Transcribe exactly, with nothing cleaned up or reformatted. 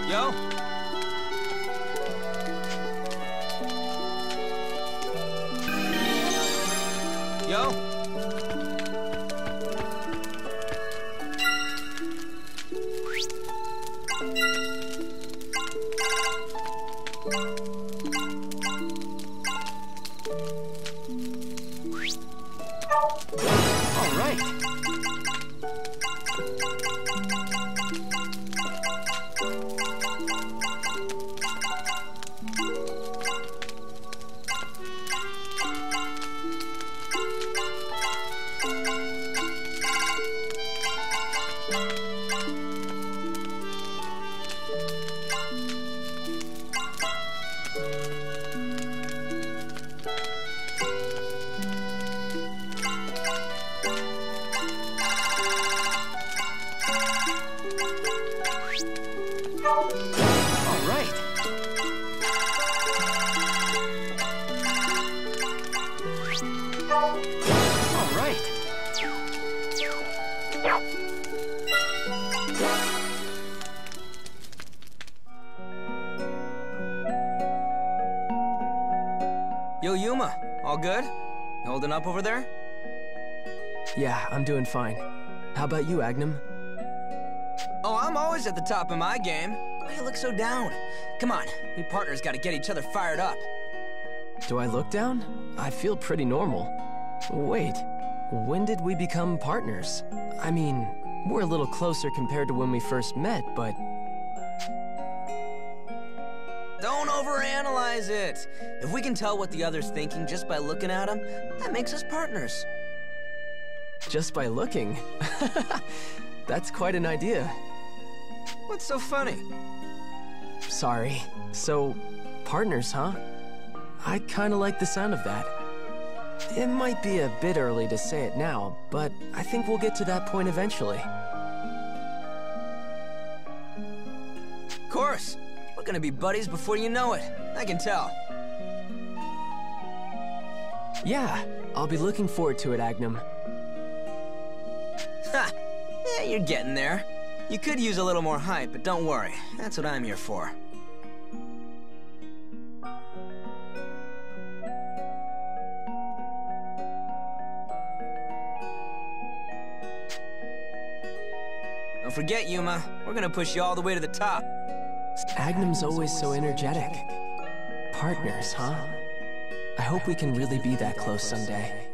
Yo? Yo? All right. All right. All right. Yo, Yuma, all good? You holding up over there? Yeah, I'm doing fine. How about you, Agnum? Oh, I'm always at the top of my game. Why you look so down? Come on, we partners gotta get each other fired up. Do I look down? I feel pretty normal. Wait, when did we become partners? I mean, we're a little closer compared to when we first met, but... Don't overanalyze it. If we can tell what the other's thinking just by looking at him, that makes us partners. Just by looking? That's quite an idea. What's so funny? Sorry. So, partners, huh? I kinda like the sound of that. It might be a bit early to say it now, but I think we'll get to that point eventually. Of course. We're gonna be buddies before you know it. I can tell. Yeah, I'll be looking forward to it, Agnum. Ha! Yeah, you're getting there. You could use a little more hype, but don't worry. That's what I'm here for. Don't forget, Yuma. We're gonna push you all the way to the top. Agnum's always so energetic. Partners, huh? I hope we can really be that close someday.